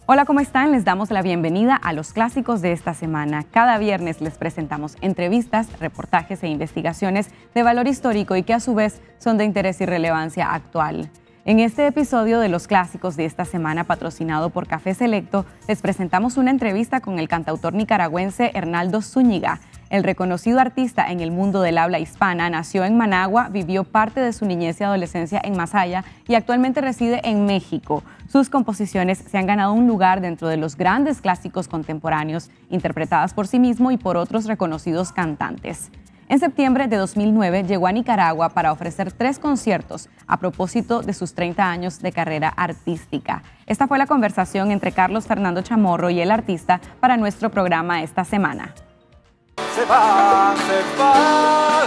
Hola, ¿cómo están? Les damos la bienvenida a los clásicos de esta semana. Cada viernes les presentamos entrevistas, reportajes e investigaciones de valor histórico y que a su vez son de interés y relevancia actual. En este episodio de los clásicos de esta semana, patrocinado por Café Selecto, les presentamos una entrevista con el cantautor nicaragüense Hernaldo Zúñiga. El reconocido artista en el mundo del habla hispana nació en Managua, vivió parte de su niñez y adolescencia en Masaya y actualmente reside en México. Sus composiciones se han ganado un lugar dentro de los grandes clásicos contemporáneos, interpretadas por sí mismo y por otros reconocidos cantantes. En septiembre de 2009 llegó a Nicaragua para ofrecer 3 conciertos a propósito de sus 30 años de carrera artística. Esta fue la conversación entre Carlos Fernando Chamorro y el artista para nuestro programa esta semana. Se va, se va,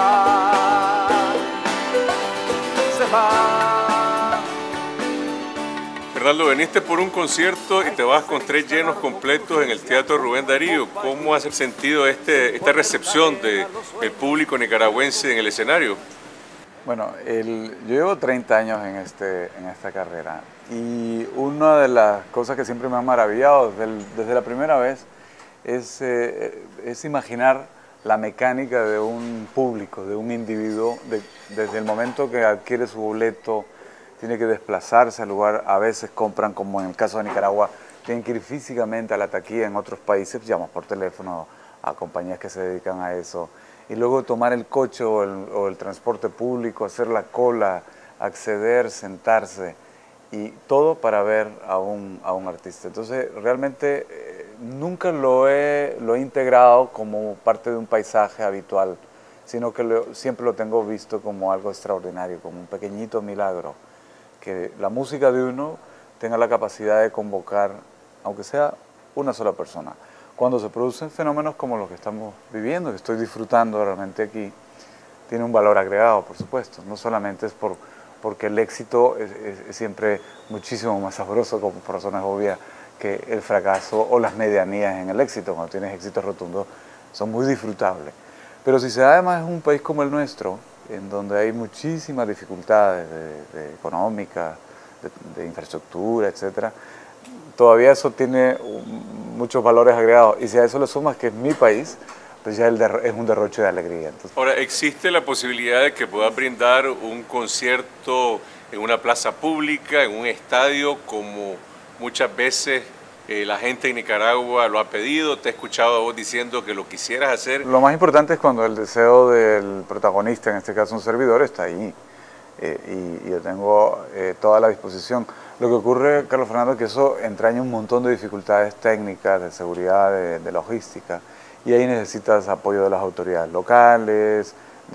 se va. Hernaldo, veniste por un concierto y te vas con 3 llenos completos en el Teatro Rubén Darío. ¿Cómo has sentido esta recepción del público nicaragüense en el escenario? Bueno, yo llevo 30 años en esta carrera y una de las cosas que siempre me ha maravillado desde la primera vez es imaginar la mecánica de un público, de un individuo, desde el momento que adquiere su boleto, tiene que desplazarse al lugar, a veces compran, como en el caso de Nicaragua, tienen que ir físicamente a la taquilla. En otros países llaman por teléfono a compañías que se dedican a eso, y luego tomar el coche o el transporte público, hacer la cola, acceder, sentarse, y todo para ver a un artista. Entonces realmente nunca lo he integrado como parte de un paisaje habitual, sino que siempre lo tengo visto como algo extraordinario, como un pequeñito milagro, que la música de uno tenga la capacidad de convocar, aunque sea una sola persona. Cuando se producen fenómenos como los que estamos viviendo, que estoy disfrutando realmente aquí, tiene un valor agregado, por supuesto. No solamente es porque el éxito es siempre muchísimo más sabroso, como por razones obvias, que el fracaso o las medianías en el éxito. Cuando tienes éxitos rotundos son muy disfrutables. Pero si se da además en un país como el nuestro, en donde hay muchísimas dificultades económicas, de infraestructura, etcétera, todavía eso tiene muchos valores agregados. Y si a eso le sumas que es mi país, pues ya es un derroche de alegría. Entonces, ahora, ¿existe la posibilidad de que puedas brindar un concierto en una plaza pública, en un estadio, como muchas veces la gente en Nicaragua lo ha pedido? Te he escuchado a vos diciendo que lo quisieras hacer. Lo más importante es cuando el deseo del protagonista, en este caso un servidor, está ahí. Y yo tengo toda la disposición. Lo que ocurre, Carlos Fernando, es que eso entraña un montón de dificultades técnicas, de seguridad, de logística, y ahí necesitas apoyo de las autoridades locales,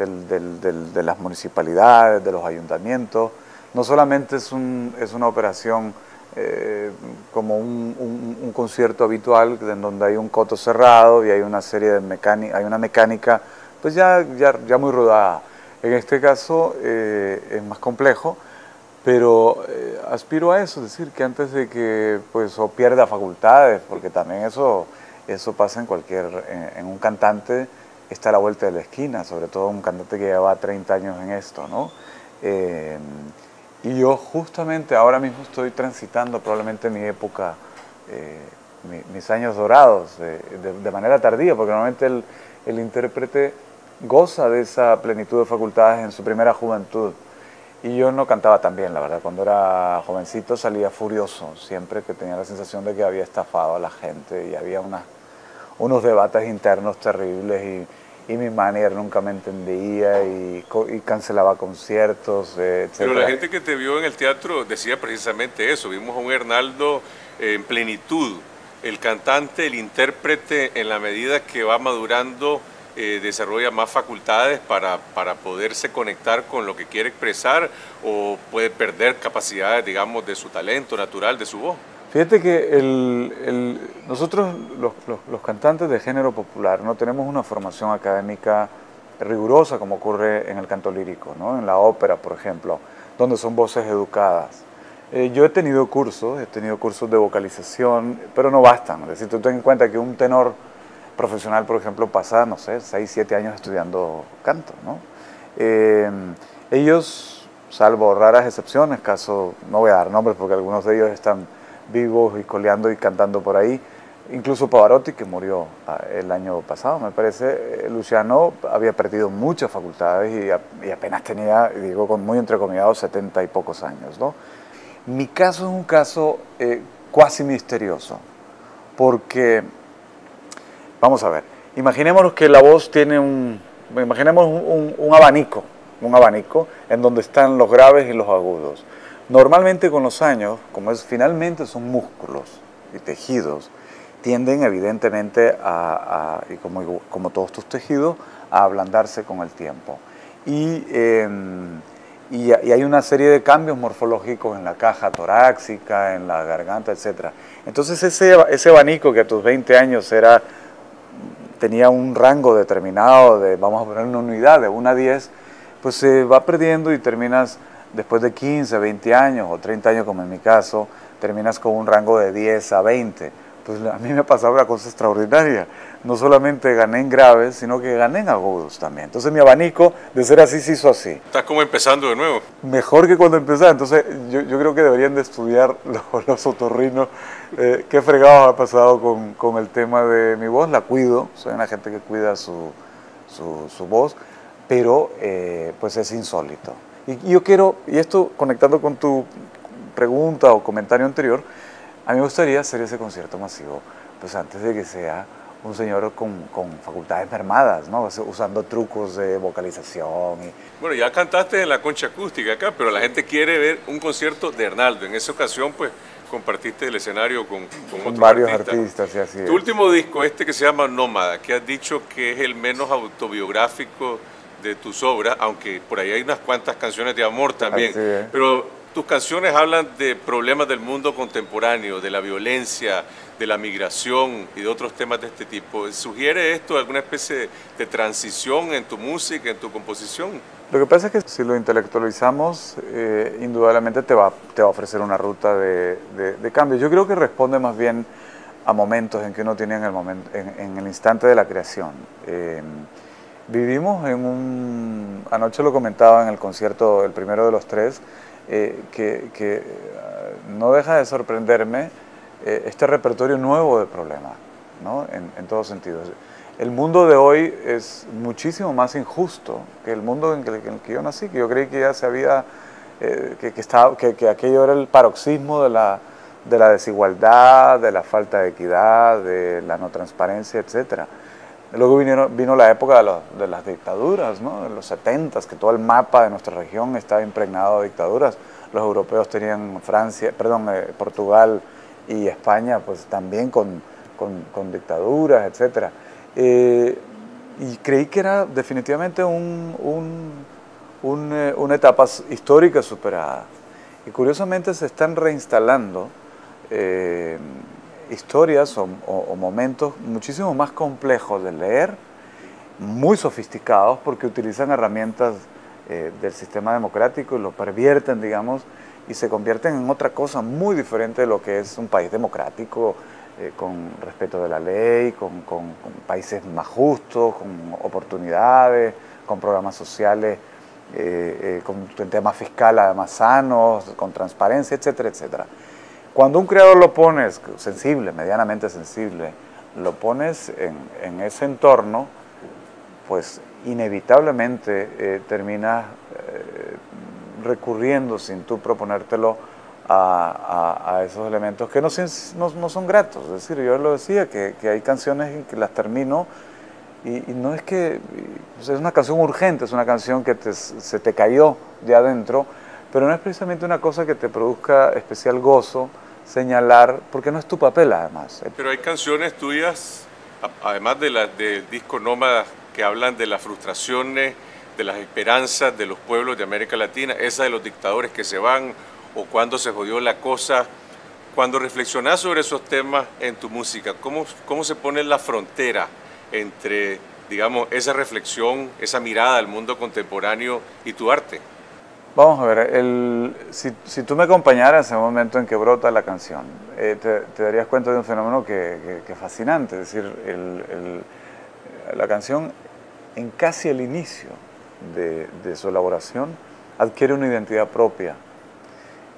de las municipalidades, de los ayuntamientos. No solamente es una operación como un concierto habitual, en donde hay un coto cerrado y hay una serie de mecánica pues ya muy rodada. En este caso es más complejo, pero aspiro a eso, es decir, que antes de que pues, o pierda facultades, porque también eso pasa en un cantante, está a la vuelta de la esquina, sobre todo un cantante que lleva 30 años en esto, ¿no? Y yo justamente ahora mismo estoy transitando probablemente mi época, mis años dorados, de manera tardía, porque normalmente el intérprete goza de esa plenitud de facultades en su primera juventud. Y yo no cantaba tan bien, la verdad. Cuando era jovencito salía furioso, siempre que tenía la sensación de que había estafado a la gente y había unos debates internos terribles y mi manager nunca me entendía y cancelaba conciertos, etc. Pero la gente que te vio en el teatro decía precisamente eso. Vimos a un Hernaldo en plenitud, el cantante, el intérprete, en la medida que va madurando, desarrolla más facultades para poderse conectar con lo que quiere expresar, o puede perder capacidades, digamos, de su talento natural, de su voz. Fíjate que nosotros, los cantantes de género popular, no tenemos una formación académica rigurosa como ocurre en el canto lírico, ¿no? En la ópera, por ejemplo, donde son voces educadas. Yo he tenido cursos de vocalización, pero no bastan. Es decir, tú ten en cuenta que un tenor profesional, por ejemplo, pasa, no sé, 6, 7 años estudiando canto, ¿no? Ellos, salvo raras excepciones, no voy a dar nombres porque algunos de ellos están vivos y coleando y cantando por ahí. Incluso Pavarotti, que murió el año pasado, me parece, Luciano había perdido muchas facultades y apenas tenía, digo con muy entrecomillado, 70 y pocos años, ¿no? Mi caso es un caso cuasi misterioso, porque, vamos a ver, imaginémonos que la voz tiene imaginemos un abanico en donde están los graves y los agudos. Normalmente con los años, finalmente son músculos y tejidos, tienden evidentemente y como todos tus tejidos, a ablandarse con el tiempo. Y hay una serie de cambios morfológicos en la caja torácica, en la garganta, etc. Entonces ese abanico que a tus 20 años tenía un rango determinado vamos a poner una unidad de 1 a 10, pues se va perdiendo y terminas después de 15, 20 años o 30 años como en mi caso, terminas con un rango de 10 a 20. Pues a mí me ha pasado una cosa extraordinaria. No solamente gané en graves, sino que gané en agudos también. Entonces mi abanico de ser así se hizo así. Estás como empezando de nuevo. Mejor que cuando empezaba. Entonces yo creo que deberían de estudiar los otorrinos qué fregados ha pasado con el tema de mi voz. La cuido, soy una gente que cuida su voz, pero pues es insólito. Y yo quiero, y esto conectando con tu pregunta o comentario anterior, a mí me gustaría hacer ese concierto masivo, pues antes de que sea un señor con facultades mermadas, ¿no? Usando trucos de vocalización. Bueno, ya cantaste en la Concha Acústica acá, pero la gente quiere ver un concierto de Arnaldo. En esa ocasión, pues, compartiste el escenario con otros varios artistas. Y así tu último disco, que se llama Nómada, que has dicho que es el menos autobiográfico de tus obras, aunque por ahí hay unas cuantas canciones de amor también, pero tus canciones hablan de problemas del mundo contemporáneo, de la violencia, de la migración y de otros temas de este tipo. ¿Sugiere esto alguna especie de transición en tu música, en tu composición? Lo que pasa es que si lo intelectualizamos, indudablemente te va a ofrecer una ruta de cambio. Yo creo que responde más bien a momentos en que uno tiene en el instante de la creación. Vivimos anoche lo comentaba en el concierto, el primero de los tres, que no deja de sorprenderme este repertorio nuevo de problemas, ¿no? En todos sentidos. El mundo de hoy es muchísimo más injusto que el mundo en el que yo nací, que yo creí que ya se había, que aquello era el paroxismo de la desigualdad, de la falta de equidad, de la no transparencia, etc. Luego vino la época de las dictaduras, ¿no? En los 70s, que todo el mapa de nuestra región estaba impregnado de dictaduras. Los europeos tenían Portugal y España, pues también con dictaduras, etc. Y creí que era definitivamente una etapa histórica superada. Y curiosamente se están reinstalando historias o momentos muchísimo más complejos de leer, muy sofisticados porque utilizan herramientas del sistema democrático y lo pervierten, digamos, y se convierten en otra cosa muy diferente de lo que es un país democrático, con respeto de la ley, con países más justos, con oportunidades, con programas sociales, con un tema fiscal además sanos, con transparencia, etcétera, etcétera. Cuando un creador lo pones sensible, medianamente sensible, lo pones en ese entorno, pues inevitablemente terminas recurriendo sin tú proponértelo a esos elementos que no son gratos. Es decir, yo lo decía, que hay canciones en que las termino y no es que, es una canción urgente, es una canción que se te cayó de adentro, pero no es precisamente una cosa que te produzca especial gozo señalar, porque no es tu papel además. Pero hay canciones tuyas, además del disco Nómada, que hablan de las frustraciones, de las esperanzas de los pueblos de América Latina, esa de los dictadores que se van, o cuando se jodió la cosa. Cuando reflexionás sobre esos temas en tu música, ¿cómo se pone la frontera entre, digamos, esa reflexión, esa mirada al mundo contemporáneo y tu arte? Vamos a ver, si tú me acompañaras en el momento en que brota la canción, te darías cuenta de un fenómeno que es fascinante. Es decir, la canción en casi el inicio de su elaboración adquiere una identidad propia.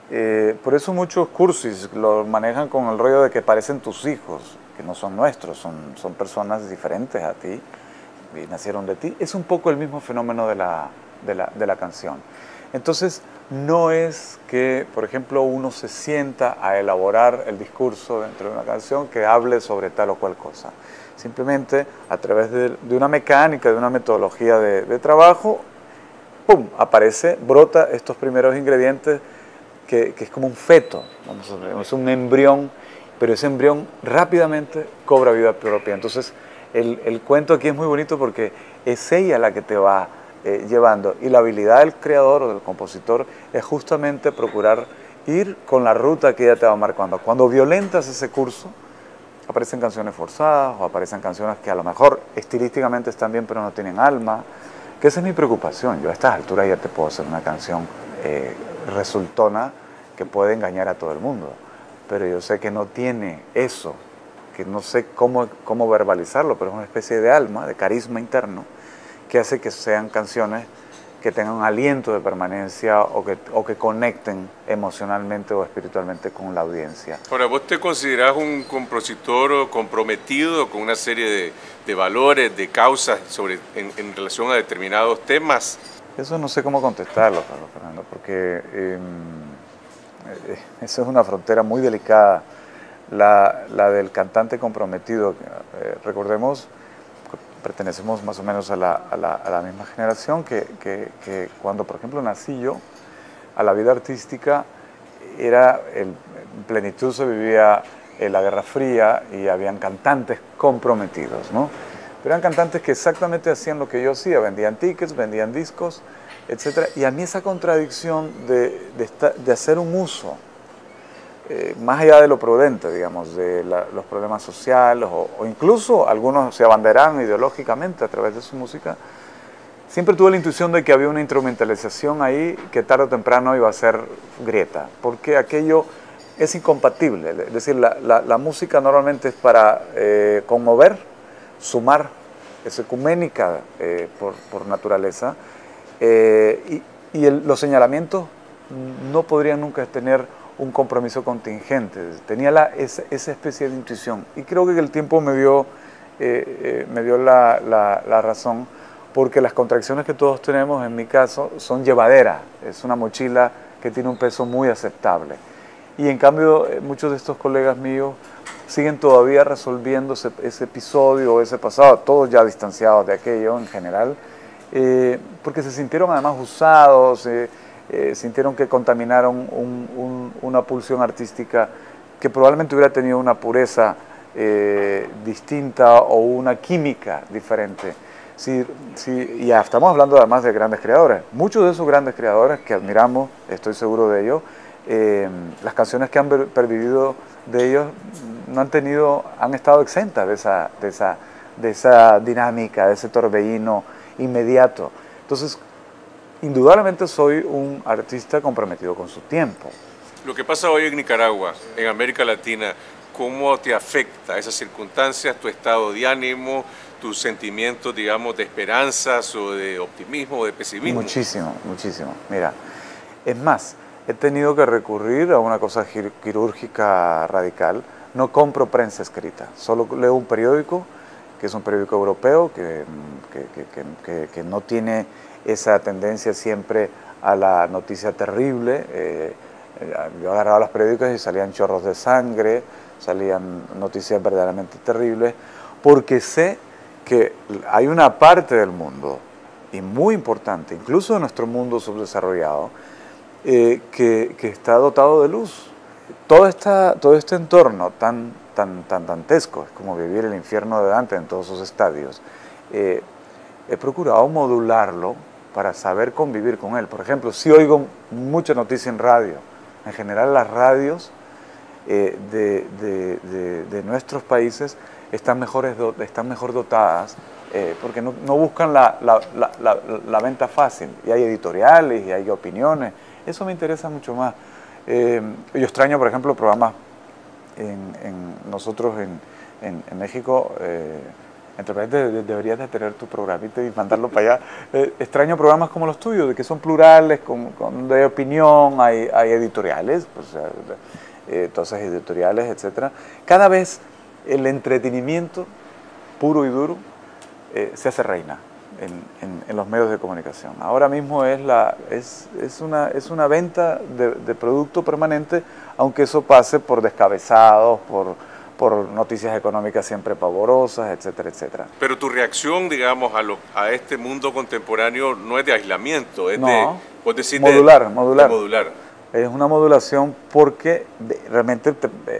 Por eso muchos cursis lo manejan con el rollo de que parecen tus hijos, que no son nuestros, son personas diferentes a ti y nacieron de ti. Es un poco el mismo fenómeno de la canción. Entonces, no es que, por ejemplo, uno se sienta a elaborar el discurso dentro de una canción que hable sobre tal o cual cosa. Simplemente, a través de una mecánica, de una metodología de trabajo, ¡pum!, brota estos primeros ingredientes que es como un feto, vamos a ver, es un embrión, pero ese embrión rápidamente cobra vida propia. Entonces, el cuento aquí es muy bonito porque es ella la que te va llevando, y la habilidad del creador o del compositor es justamente procurar ir con la ruta que ella te va marcando. Cuando violentas ese curso, aparecen canciones forzadas o aparecen canciones que a lo mejor estilísticamente están bien pero no tienen alma, que esa es mi preocupación. Yo a estas alturas ya te puedo hacer una canción resultona que puede engañar a todo el mundo, pero yo sé que no tiene eso, que no sé cómo verbalizarlo, pero es una especie de alma, de carisma interno, que hace que sean canciones que tengan un aliento de permanencia o que conecten emocionalmente o espiritualmente con la audiencia. Ahora, ¿vos te considerás un compositor comprometido con una serie de valores, de causas en relación a determinados temas? Eso no sé cómo contestarlo, Carlos Fernando, porque esa es una frontera muy delicada, la del cantante comprometido. Recordemos, pertenecemos más o menos a la misma generación que cuando, por ejemplo, nací yo, a la vida artística en plenitud se vivía la Guerra Fría y habían cantantes comprometidos, ¿no? Pero eran cantantes que exactamente hacían lo que yo hacía, vendían tickets, vendían discos, etc. Y a mí esa contradicción de hacer un uso, más allá de lo prudente, digamos, de los problemas sociales, o incluso algunos se abanderan ideológicamente a través de su música, siempre tuve la intuición de que había una instrumentalización ahí que tarde o temprano iba a ser grieta, porque aquello es incompatible. Es decir, la música normalmente es para conmover, sumar, es ecuménica por naturaleza, los señalamientos no podrían nunca tener un compromiso contingente. Tenía esa especie de intuición, y creo que el tiempo me dio la razón, porque las contracciones que todos tenemos, en mi caso, son llevaderas. Es una mochila que tiene un peso muy aceptable. Y en cambio, muchos de estos colegas míos siguen todavía resolviendo ese episodio o ese pasado, todos ya distanciados de aquello en general, porque se sintieron además usados, sintieron que contaminaron una pulsión artística que probablemente hubiera tenido una pureza distinta o una química diferente. Y ya estamos hablando además de grandes creadores. Muchos de esos grandes creadores que admiramos, estoy seguro de ello, las canciones que han pervivido de ellos han estado exentas de esa dinámica, de ese torbellino inmediato. Entonces, indudablemente soy un artista comprometido con su tiempo. Lo que pasa hoy en Nicaragua, en América Latina, ¿cómo te afecta esas circunstancias, tu estado de ánimo, tus sentimientos, digamos, de esperanzas o de optimismo o de pesimismo? Muchísimo, muchísimo. Mira, es más, he tenido que recurrir a una cosa quirúrgica radical. No compro prensa escrita, solo leo un periódico, que es un periódico europeo, que no tiene esa tendencia siempre a la noticia terrible. Yo agarraba los periódicos y salían chorros de sangre, salían noticias verdaderamente terribles, porque sé que hay una parte del mundo, y muy importante, incluso de nuestro mundo subdesarrollado, que está dotado de luz. Todo este entorno tan dantesco, es como vivir el infierno de Dante en todos sus estadios. He procurado modularlo para saber convivir con él. Por ejemplo, si oigo mucha noticia en radio, en general las radios de nuestros países están mejor dotadas, porque no buscan la venta fácil, y hay editoriales y hay opiniones. Eso me interesa mucho más. Yo extraño, por ejemplo, programas nosotros en México, entre paréntesis, deberías de tener tu programita y mandarlo para allá. Extraño programas como los tuyos, de que son plurales, de opinión, hay editoriales, pues, entonces editoriales, etcétera. Cada vez el entretenimiento puro y duro se hace reina en los medios de comunicación. Ahora mismo es una venta de producto permanente, aunque eso pase por descabezados, por noticias económicas siempre pavorosas, etcétera, etcétera. Pero tu reacción, digamos, a este mundo contemporáneo no es de aislamiento, es modular. modular. Es una modulación porque realmente,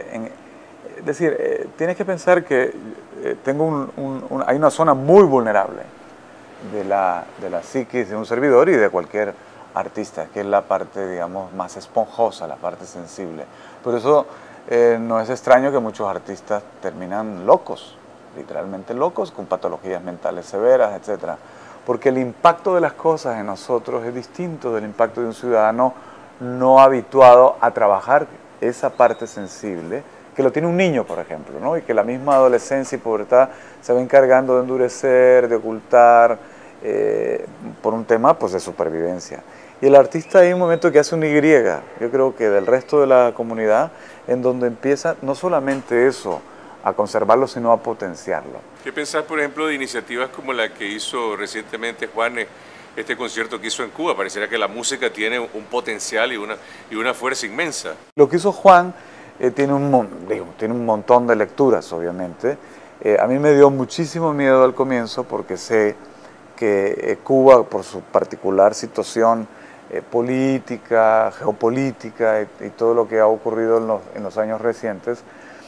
tienes que pensar que hay una zona muy vulnerable de la psiquis de un servidor y de cualquier artista, que es la parte, digamos, más esponjosa, la parte sensible. Por eso no es extraño que muchos artistas terminan locos, literalmente locos, con patologías mentales severas, etc. Porque el impacto de las cosas en nosotros es distinto del impacto de un ciudadano no habituado a trabajar esa parte sensible, que lo tiene un niño, por ejemplo, ¿no? Y que la misma adolescencia y pubertad se va encargando de endurecer, de ocultar, por un tema, pues, de supervivencia. Y el artista hay un momento que hace un Y, yo creo que del resto de la comunidad, en donde empieza no solamente eso, a conservarlo, sino a potenciarlo. ¿Qué pensás, por ejemplo, de iniciativas como la que hizo recientemente Juan, este concierto que hizo en Cuba? Pareciera que la música tiene un potencial y una fuerza inmensa. Lo que hizo Juan tiene un montón de lecturas, obviamente. A mí me dio muchísimo miedo al comienzo porque sé que Cuba, por su particular situación política, geopolítica y todo lo que ha ocurrido en los años recientes,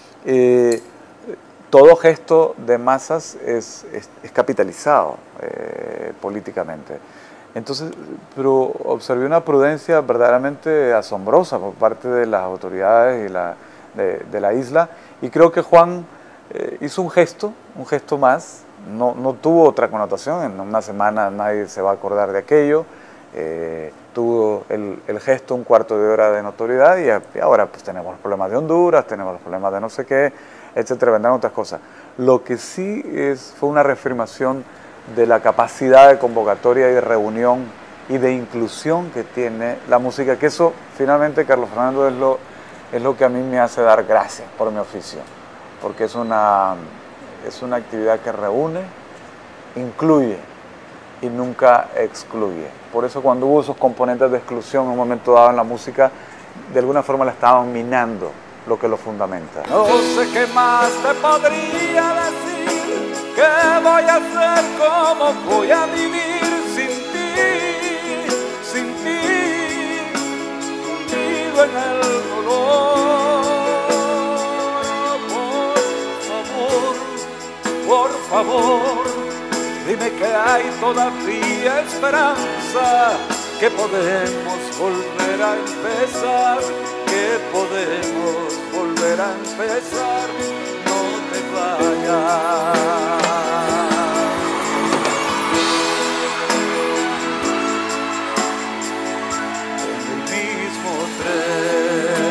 todo gesto de masas es capitalizado políticamente. Entonces, pero observé una prudencia verdaderamente asombrosa por parte de las autoridades de la isla, y creo que Juan hizo un gesto más, no tuvo otra connotación. En una semana nadie se va a acordar de aquello. Tuvo el gesto, un cuarto de hora de notoriedad, y ahora pues tenemos los problemas de Honduras, tenemos los problemas de no sé qué, etcétera, vendrán otras cosas. Lo que sí fue una reafirmación de la capacidad de convocatoria y de reunión y de inclusión que tiene la música, que eso finalmente, Carlos Fernando, es lo que a mí me hace dar gracias por mi oficio, porque es una actividad que reúne, incluye y nunca excluye. Por eso cuando hubo esos componentes de exclusión en un momento dado en la música, de alguna forma la estaban minando lo que lo fundamenta. No sé qué más te podría decir, qué voy a hacer, cómo voy a vivir sin ti, hundido en el dolor. Por favor, dime que hay todavía esperanza, que podemos volver a empezar, que podemos volver a empezar, no te vayas. En el mismo tren.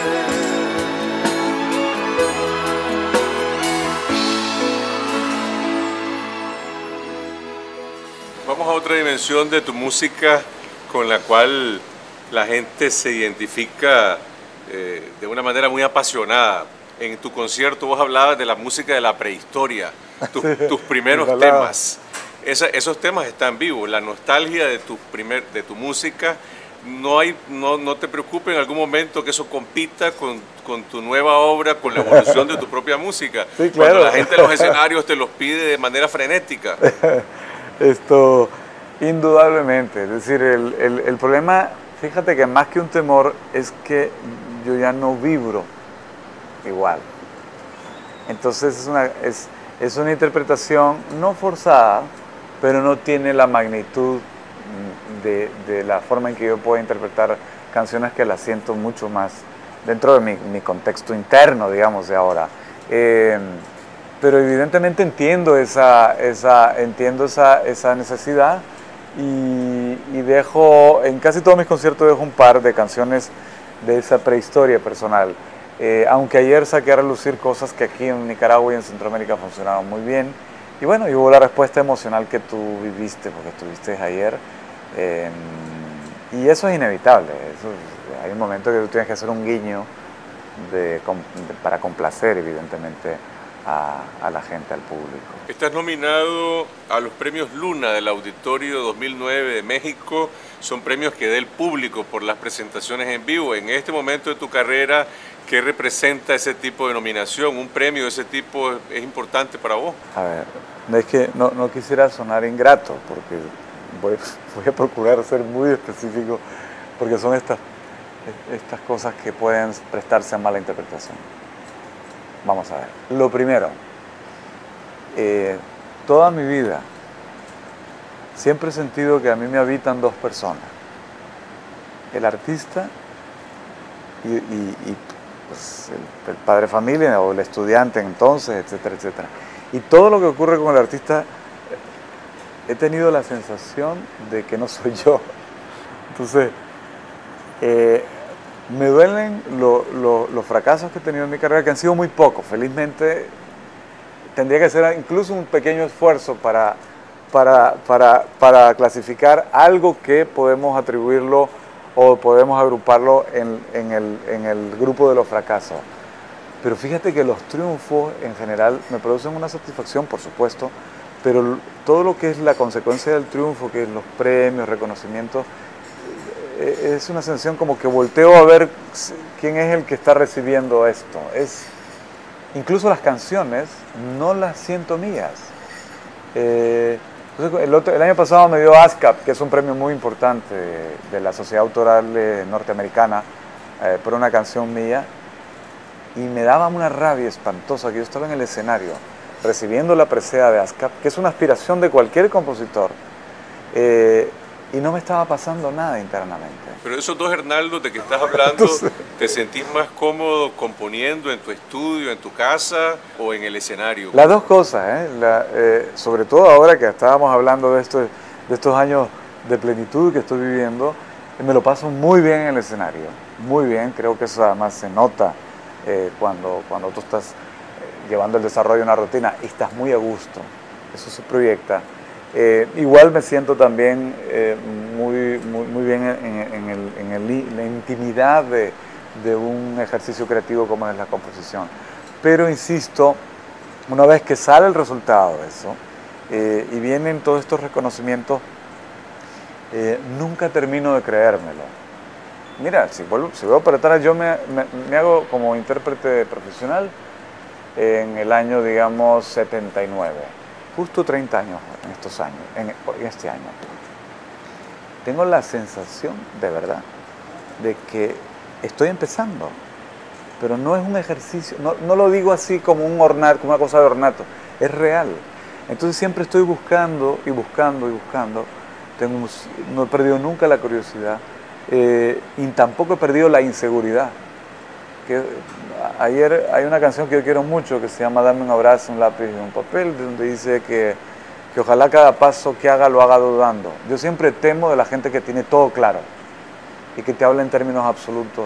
Vamos a otra dimensión de tu música con la cual la gente se identifica de una manera muy apasionada. En tu concierto vos hablabas de la música de la prehistoria, tus primeros temas. Esos temas están vivos, la nostalgia de tu música. No te preocupes en algún momento que eso compita con tu nueva obra, con la evolución de tu propia música. Sí, claro. Cuando la gente en los escenarios te los pide de manera frenética. Esto, indudablemente, es decir, el problema, fíjate que más que un temor, es que yo ya no vibro igual. Entonces es una interpretación no forzada, pero no tiene la magnitud de la forma en que yo puedo interpretar canciones que las siento mucho más dentro de mi contexto interno, digamos, de ahora. Pero evidentemente entiendo esa necesidad y dejo, en casi todos mis conciertos dejo un par de canciones de esa prehistoria personal. Aunque ayer saqué a relucir cosas que aquí en Nicaragua y en Centroamérica funcionaron muy bien, y bueno, y hubo la respuesta emocional que tú viviste, porque estuviste ayer, y eso es inevitable, hay un momento que tú tienes que hacer un guiño para complacer evidentemente a la gente, al público. Estás nominado a los premios Luna del Auditorio 2009 de México. Son premios que da el público por las presentaciones en vivo. En este momento de tu carrera, ¿qué representa ese tipo de nominación? ¿Un premio de ese tipo es importante para vos? A ver, es que no quisiera sonar ingrato, porque voy a procurar ser muy específico, porque son estas cosas que pueden prestarse a mala interpretación. Vamos a ver. Lo primero, toda mi vida siempre he sentido que a mí me habitan dos personas, el artista y pues, el padre de familia o el estudiante entonces, etcétera, etcétera. Y todo lo que ocurre con el artista, he tenido la sensación de que no soy yo. Entonces, me duelen los fracasos que he tenido en mi carrera, que han sido muy pocos. Felizmente, tendría que hacer incluso un pequeño esfuerzo para clasificar algo que podemos atribuirlo o podemos agruparlo en el grupo de los fracasos. Pero fíjate que los triunfos en general me producen una satisfacción, por supuesto, pero todo lo que es la consecuencia del triunfo, que es los premios, reconocimientos, es una sensación como que volteo a ver quién es el que está recibiendo esto. Incluso las canciones no las siento mías. El año pasado me dio ASCAP, que es un premio muy importante de la Sociedad Autoral Norteamericana, por una canción mía, y me daba una rabia espantosa que yo estaba en el escenario recibiendo la presea de ASCAP, que es una aspiración de cualquier compositor, y no me estaba pasando nada internamente. Pero esos dos Hernaldos de que estás hablando, ¿te sentís más cómodo componiendo en tu estudio, en tu casa o en el escenario? Las dos cosas, sobre todo ahora que estábamos hablando de estos años de plenitud que estoy viviendo, me lo paso muy bien en el escenario, muy bien. Creo que eso además se nota cuando tú estás llevando el desarrollo de una rutina y estás muy a gusto, eso se proyecta. Igual me siento también muy bien en la intimidad de un ejercicio creativo como es la composición. Pero insisto, una vez que sale el resultado de eso y vienen todos estos reconocimientos, nunca termino de creérmelo. Mira, si voy para atrás, yo me hago como intérprete profesional en el año, digamos, 79. Justo 30 años en estos años, en este año. Tengo la sensación, de verdad, de que estoy empezando, pero no es un ejercicio, no lo digo así como un ornato, como una cosa de ornato, es real. Entonces siempre estoy buscando y buscando y buscando. No he perdido nunca la curiosidad y tampoco he perdido la inseguridad. Ayer hay una canción que yo quiero mucho que se llama Dame un abrazo, un lápiz y un papel, donde dice que ojalá cada paso que haga lo haga dudando. Yo siempre temo de la gente que tiene todo claro y que te habla en términos absolutos.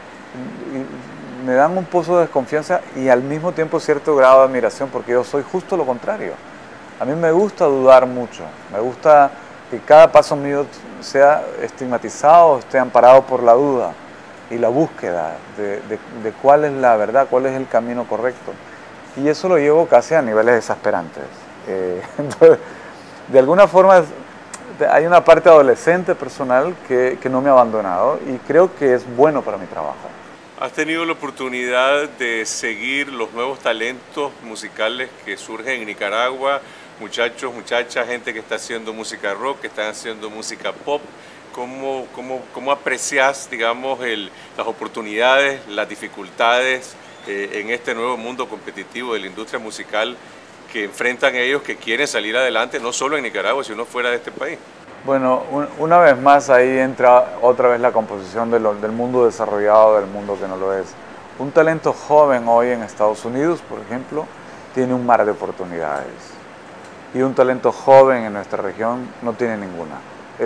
Y me dan un pozo de desconfianza y al mismo tiempo cierto grado de admiración, porque yo soy justo lo contrario. A mí me gusta dudar mucho, me gusta que cada paso mío sea estigmatizado, esté amparado por la duda y la búsqueda de cuál es la verdad, cuál es el camino correcto. Y eso lo llevo casi a niveles exasperantes. Entonces, de alguna forma hay una parte adolescente personal que no me ha abandonado y creo que es bueno para mi trabajo. ¿Has tenido la oportunidad de seguir los nuevos talentos musicales que surgen en Nicaragua? Muchachos, muchachas, gente que está haciendo música rock, que están haciendo música pop. ¿Cómo aprecias, digamos, las oportunidades, las dificultades en este nuevo mundo competitivo de la industria musical que enfrentan ellos que quieren salir adelante, no solo en Nicaragua, sino fuera de este país? Bueno, una vez más ahí entra otra vez la composición del mundo desarrollado, del mundo que no lo es. Un talento joven hoy en Estados Unidos, por ejemplo, tiene un mar de oportunidades. Y un talento joven en nuestra región no tiene ninguna.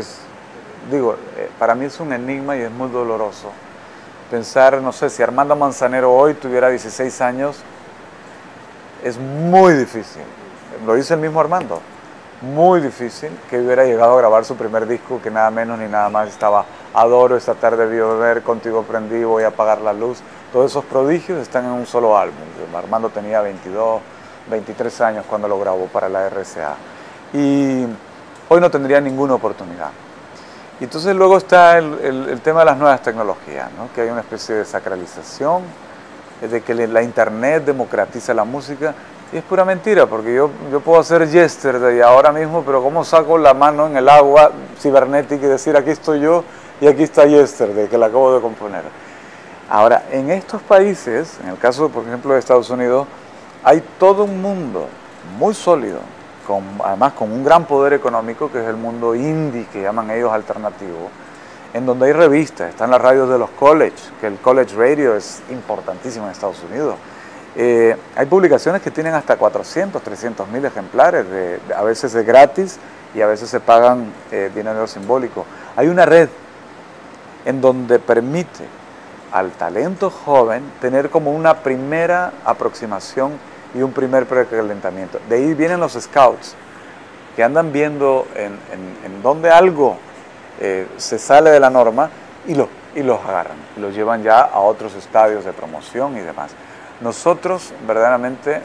Para mí es un enigma y es muy doloroso pensar, no sé, si Armando Manzanero hoy tuviera 16 años, es muy difícil lo dice el mismo Armando, muy difícil que hubiera llegado a grabar su primer disco, que nada menos ni nada más estaba Adoro, Esta tarde vi beber, Contigo prendí, Voy a apagar la luz. Todos esos prodigios están en un solo álbum. Armando tenía 22, 23 años cuando lo grabó para la RCA. Y hoy no tendría ninguna oportunidad. Y entonces luego está el tema de las nuevas tecnologías, ¿no? Que hay una especie de sacralización, de que la internet democratiza la música. Y es pura mentira, porque yo puedo hacer Yesterday ahora mismo, pero ¿cómo saco la mano en el agua cibernética y decir aquí estoy yo y aquí está Yesterday, que la acabo de componer? Ahora, en estos países, en el caso, por ejemplo, de Estados Unidos, hay todo un mundo muy sólido, además con un gran poder económico, que es el mundo indie, que llaman ellos alternativo, en donde hay revistas, están las radios de los college, que el college radio es importantísimo en Estados Unidos. Hay publicaciones que tienen hasta 400, 300 mil ejemplares, a veces es gratis y a veces se pagan dinero simbólico. Hay una red en donde permite al talento joven tener como una primera aproximación y un primer precalentamiento. De ahí vienen los scouts, que andan viendo en donde algo se sale de la norma y los agarran, y los llevan ya a otros estadios de promoción y demás. Nosotros verdaderamente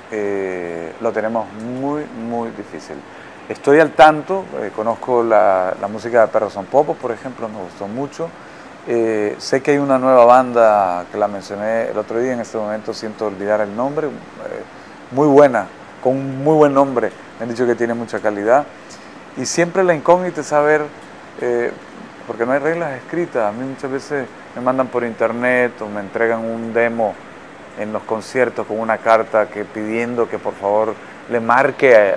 lo tenemos muy, muy difícil. Estoy al tanto, conozco la música de Perros Son Popos, por ejemplo, me gustó mucho. Sé que hay una nueva banda que la mencioné el otro día, en este momento siento olvidar el nombre, muy buena, con un muy buen nombre, me han dicho que tiene mucha calidad. Y siempre la incógnita es saber, porque no hay reglas escritas, a mí muchas veces me mandan por internet o me entregan un demo en los conciertos con una carta pidiendo que por favor le marque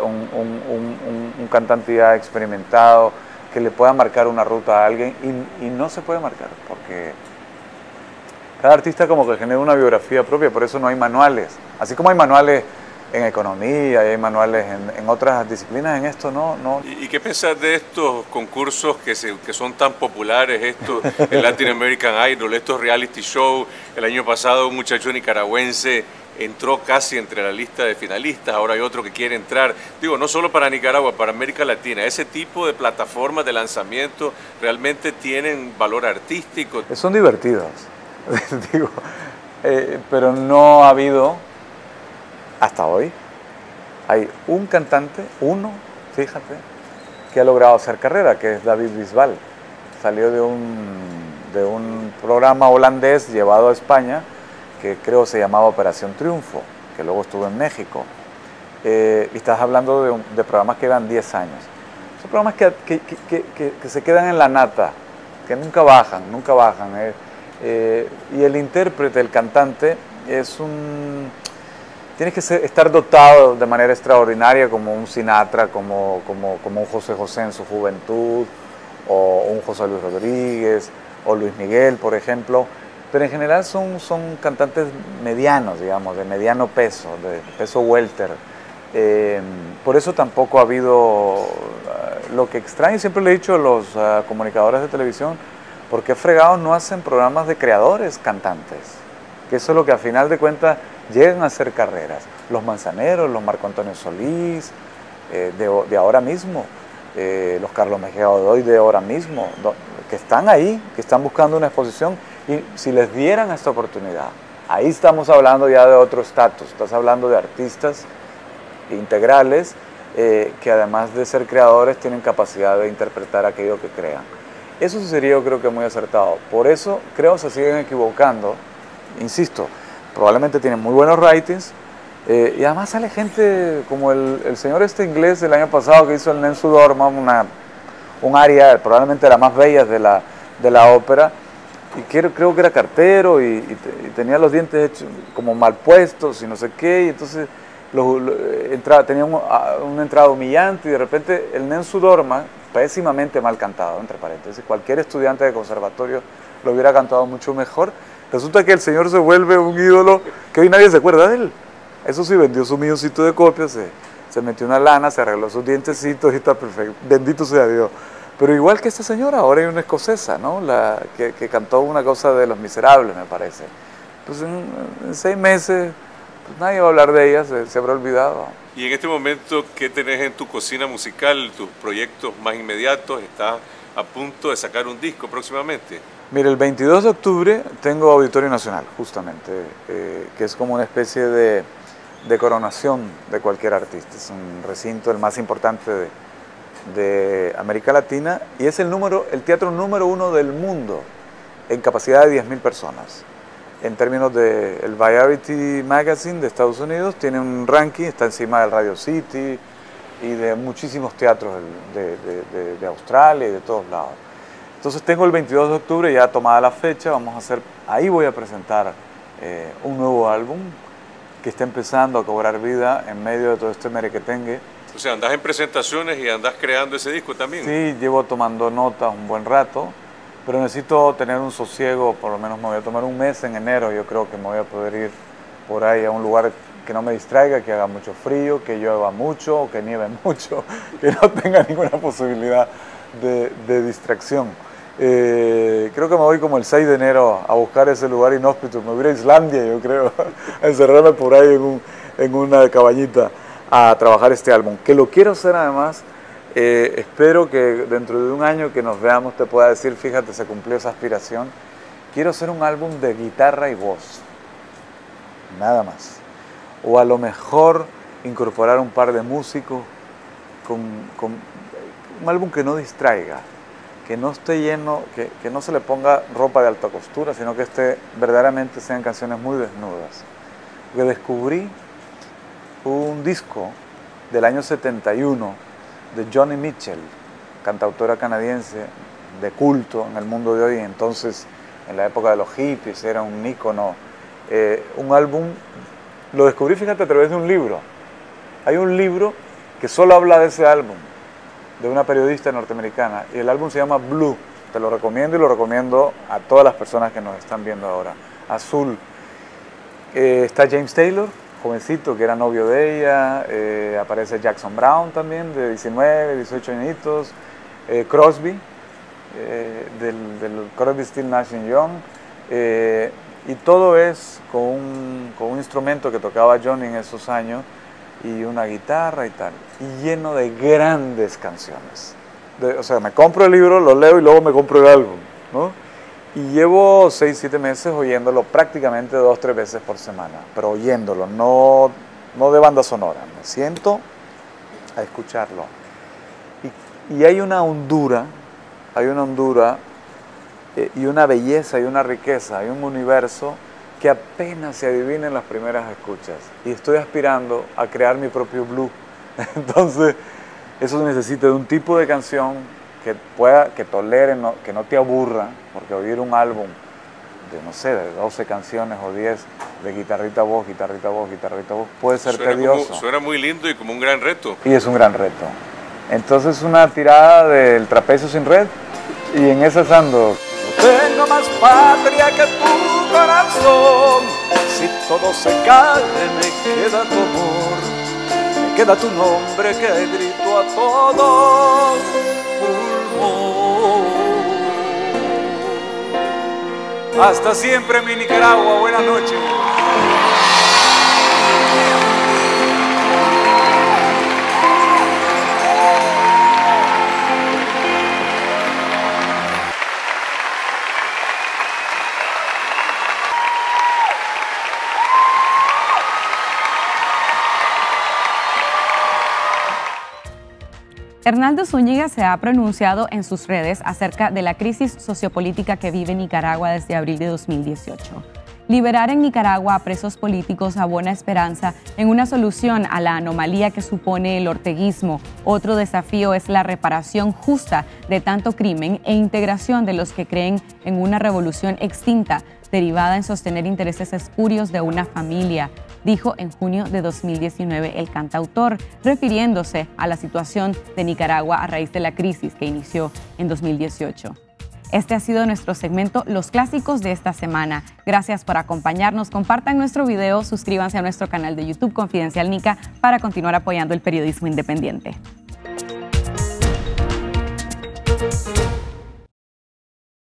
un cantante ya experimentado, que le pueda marcar una ruta a alguien, y no se puede marcar, porque cada artista como que genera una biografía propia, por eso no hay manuales. Así como hay manuales en economía y hay manuales en otras disciplinas, en esto no. ¿Y qué pensás de estos concursos que son tan populares, el Latin American Idol, estos reality shows? El año pasado un muchacho nicaragüense entró casi entre la lista de finalistas, ahora hay otro que quiere entrar. Digo, no solo para Nicaragua, para América Latina. ¿Ese tipo de plataformas de lanzamiento realmente tienen valor artístico? Son divertidos, digo, pero no ha habido, hasta hoy, hay un cantante, fíjate, que ha logrado hacer carrera, que es David Bisbal. Salió de un programa holandés llevado a España, que creo se llamaba Operación Triunfo, que luego estuvo en México. Y estás hablando de programas que eran 10 años. Son programas que se quedan en la nata, que nunca bajan. Y el intérprete, el cantante, tienes que estar dotado de manera extraordinaria, como un Sinatra, como un José José en su juventud, o un José Luis Rodríguez, o Luis Miguel, por ejemplo. Pero en general son cantantes medianos, digamos, de mediano peso, de peso welter. Por eso tampoco ha habido lo que extraño, siempre le he dicho a los comunicadores de televisión, ¿por qué fregados no hacen programas de creadores cantantes? Que eso es lo que a final de cuentas llegan a hacer carreras. Los Manzaneros, los Marco Antonio Solís, de ahora mismo, los Carlos Mejía Godoy de ahora mismo, que están ahí, que están buscando una exposición. Y si les dieran esta oportunidad, ahí estamos hablando ya de otro estatus, estás hablando de artistas integrales que además de ser creadores tienen capacidad de interpretar aquello que crean. Eso sería, yo creo que muy acertado. Por eso creo que se siguen equivocando, insisto, probablemente tienen muy buenos ratings, y además sale gente como el señor inglés del año pasado que hizo el Nensu Dorma, un área probablemente la más bella de la ópera, y creo que era cartero y tenía los dientes hechos como mal puestos y no sé qué, y entonces tenía una entrada humillante, y de repente el Nensu Dorma, pésimamente mal cantado, entre paréntesis, cualquier estudiante de conservatorio lo hubiera cantado mucho mejor. Resulta que el señor se vuelve un ídolo que hoy nadie se acuerda de él. Eso sí, vendió su milloncito de copias, se metió una lana, se arregló sus dientecitos y está perfecto, bendito sea Dios. Pero igual que esta señora, ahora hay una escocesa, ¿no? Que cantó una cosa de Los Miserables, me parece. Pues en 6 meses nadie va a hablar de ella, se habrá olvidado. Y en este momento, ¿qué tenés en tu cocina musical, tus proyectos más inmediatos? ¿Estás a punto de sacar un disco próximamente? Mire, el 22 de octubre tengo Auditorio Nacional, justamente, que es como una especie de coronación de cualquier artista. Es un recinto el más importante de América Latina y es el teatro número 1 del mundo en capacidad de 10.000 personas. En términos del Variety Magazine de Estados Unidos, tiene un ranking, está encima del Radio City y de muchísimos teatros de Australia y de todos lados. Entonces tengo el 22 de octubre ya tomada la fecha, ahí voy a presentar un nuevo álbum que está empezando a cobrar vida en medio de todo este merequetengue. O sea, andás en presentaciones y andás creando ese disco también. Sí, llevo tomando notas un buen rato, pero necesito tener un sosiego, por lo menos me voy a tomar un mes en enero, yo creo que me voy a poder ir por ahí a un lugar que no me distraiga, que haga mucho frío, que llueva mucho, que nieve mucho, que no tenga ninguna posibilidad de distracción. Creo que me voy como el 6 de enero a buscar ese lugar inhóspito, me voy a ir a Islandia, yo creo, a encerrarme por ahí en una cabañita a trabajar este álbum, que lo quiero hacer además. Espero que dentro de un año que nos veamos te pueda decir, fíjate, se cumplió esa aspiración. Quiero hacer un álbum de guitarra y voz, nada más. O a lo mejor incorporar un par de músicos con un álbum que no distraiga, que no esté lleno, que no se le ponga ropa de alta costura, sino que verdaderamente sean canciones muy desnudas. Porque descubrí un disco del año 71 de Joni Mitchell, cantautora canadiense de culto en el mundo de hoy, entonces en la época de los hippies era un ícono, un álbum, lo descubrí, fíjate, a través de un libro. Hay un libro que solo habla de ese álbum, de una periodista norteamericana, y el álbum se llama Blue. Te lo recomiendo y lo recomiendo a todas las personas que nos están viendo ahora. Azul. Está James Taylor, jovencito, que era novio de ella, aparece Jackson Browne también, de 19, 18 añitos, Crosby, del Crosby, Still Nash & Young, y todo es con un instrumento que tocaba Johnny en esos años, y una guitarra y tal, y lleno de grandes canciones. O sea, me compro el libro, lo leo y luego me compro el álbum, ¿no? Y llevo 6, 7 meses oyéndolo prácticamente 2, 3 veces por semana, pero oyéndolo, no de banda sonora. Me siento a escucharlo. Y hay una hondura y una belleza y una riqueza, hay un universo que apenas se adivina en las primeras escuchas. Y estoy aspirando a crear mi propio blues. Entonces, eso necesita de un tipo de canción que tolere, que no te aburra, porque oír un álbum de, no sé, de 12 canciones o 10 de guitarrita, voz, guitarrita, voz, guitarrita, voz, puede ser tedioso. Suena muy lindo y como un gran reto. Y es un gran reto. Entonces, una tirada del Trapecio sin Red, y en esa ando. Tengo más patria que tu corazón. Si todo se cae, me queda tu amor, me queda tu nombre que grito a todo pulmón. Hasta siempre, mi Nicaragua. Buenas noches. Hernaldo Zúñiga se ha pronunciado en sus redes acerca de la crisis sociopolítica que vive Nicaragua desde abril de 2018. Liberar en Nicaragua a presos políticos abona esperanza en una solución a la anomalía que supone el orteguismo. Otro desafío es la reparación justa de tanto crimen e integración de los que creen en una revolución extinta, derivada en sostener intereses espurios de una familia, dijo en junio de 2019 el cantautor, refiriéndose a la situación de Nicaragua a raíz de la crisis que inició en 2018. Este ha sido nuestro segmento Los Clásicos de esta semana. Gracias por acompañarnos, compartan nuestro video, suscríbanse a nuestro canal de YouTube Confidencial Nica para continuar apoyando el periodismo independiente.